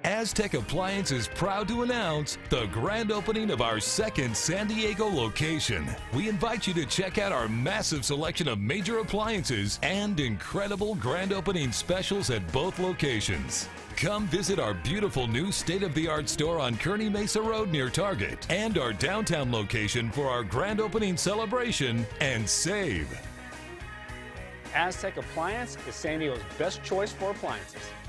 Aztec Appliance is proud to announce the grand opening of our second San Diego location. We invite you to check out our massive selection of major appliances and incredible grand opening specials at both locations. Come visit our beautiful new state-of-the-art store on Kearny Mesa Road near Target and our downtown location for our grand opening celebration and save. Aztec Appliance is San Diego's best choice for appliances.